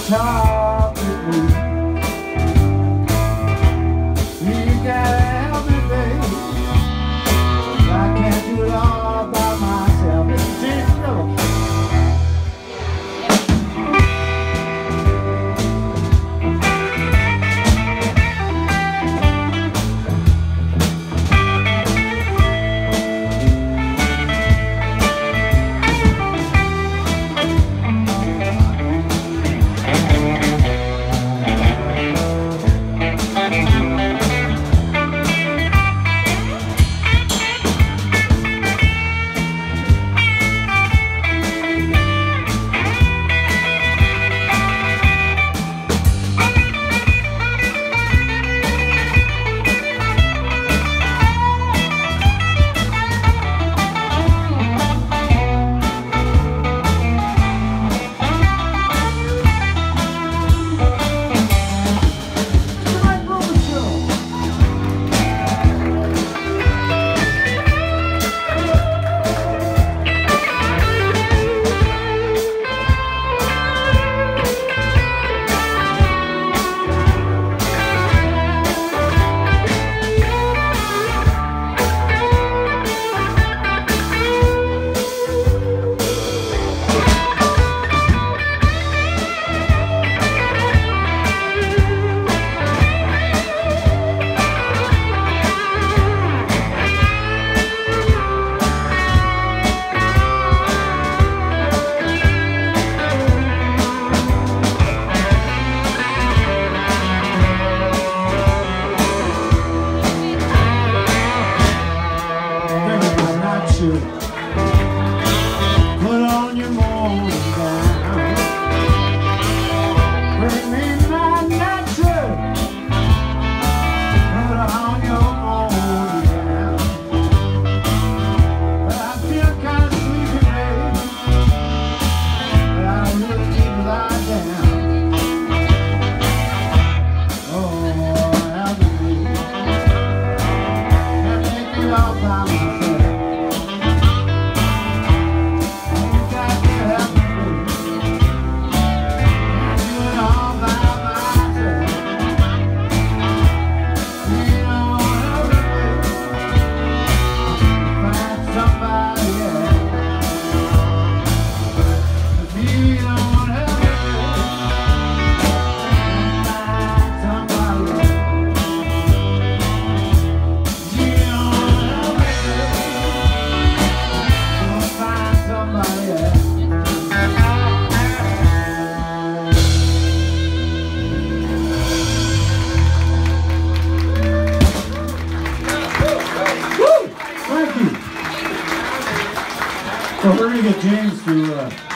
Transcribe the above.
talk with me. You gotta help me, baby. I can't do it all by myself. It's James Phillips. Put on your morning gown, bring me my natural. Put on your morning gown, but I feel kind of sleepy, baby, but I really need to lie down. Oh, help me, can't make it all by myself. So we're going to get James to